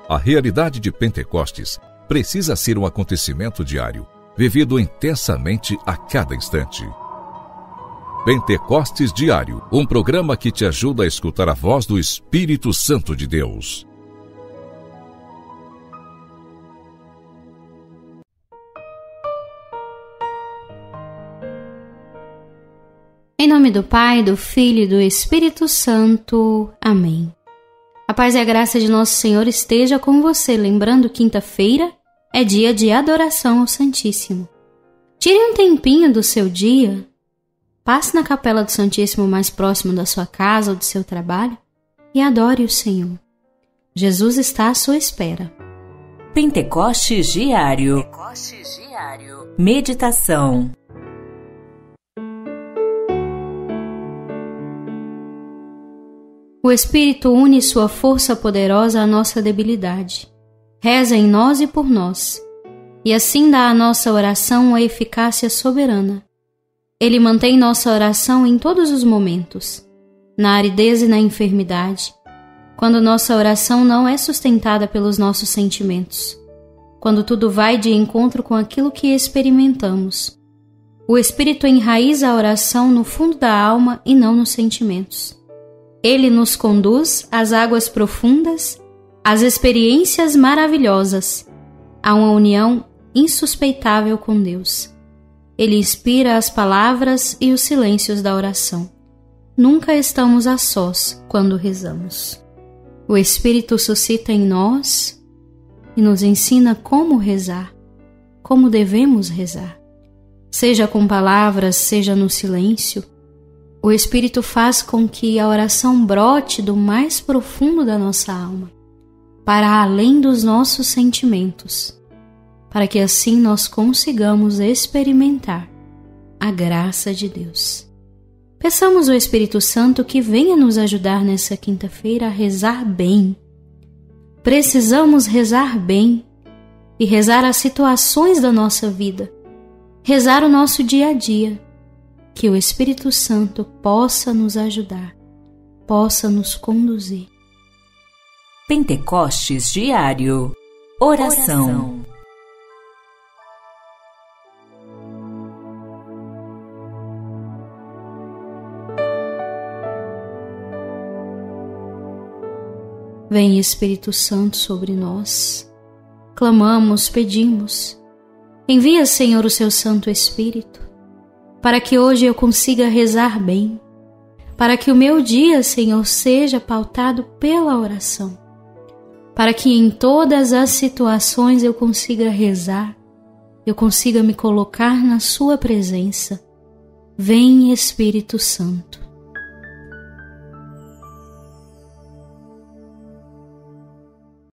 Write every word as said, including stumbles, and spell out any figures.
A realidade de Pentecostes precisa ser um acontecimento diário, vivido intensamente a cada instante. Pentecostes Diário, um programa que te ajuda a escutar a voz do Espírito Santo de Deus. Em nome do Pai, do Filho e do Espírito Santo. Amém. A paz e a graça de nosso Senhor esteja com você. Lembrando, quinta-feira é dia de adoração ao Santíssimo. Tire um tempinho do seu dia, passe na capela do Santíssimo mais próximo da sua casa ou do seu trabalho e adore o Senhor. Jesus está à sua espera. Pentecostes Diário. Pentecostes Diário. Meditação. O Espírito une sua força poderosa à nossa debilidade. Reza em nós e por nós, e assim dá à nossa oração a eficácia soberana. Ele mantém nossa oração em todos os momentos, na aridez e na enfermidade, quando nossa oração não é sustentada pelos nossos sentimentos, quando tudo vai de encontro com aquilo que experimentamos. O Espírito enraiza a oração no fundo da alma e não nos sentimentos. Ele nos conduz às águas profundas, às experiências maravilhosas, a uma união insuspeitável com Deus. Ele inspira as palavras e os silêncios da oração. Nunca estamos a sós quando rezamos. O Espírito suscita em nós e nos ensina como rezar, como devemos rezar. Seja com palavras, seja no silêncio, o Espírito faz com que a oração brote do mais profundo da nossa alma, para além dos nossos sentimentos, para que assim nós consigamos experimentar a graça de Deus. Peçamos ao Espírito Santo que venha nos ajudar nessa quinta-feira a rezar bem. Precisamos rezar bem e rezar as situações da nossa vida, rezar o nosso dia a dia. Que o Espírito Santo possa nos ajudar, possa nos conduzir. Pentecostes Diário. Oração. Vem, Espírito Santo, sobre nós. Clamamos, pedimos. Envia, Senhor, o seu Santo Espírito, para que hoje eu consiga rezar bem, para que o meu dia, Senhor, seja pautado pela oração, para que em todas as situações eu consiga rezar, eu consiga me colocar na sua presença. Vem, Espírito Santo.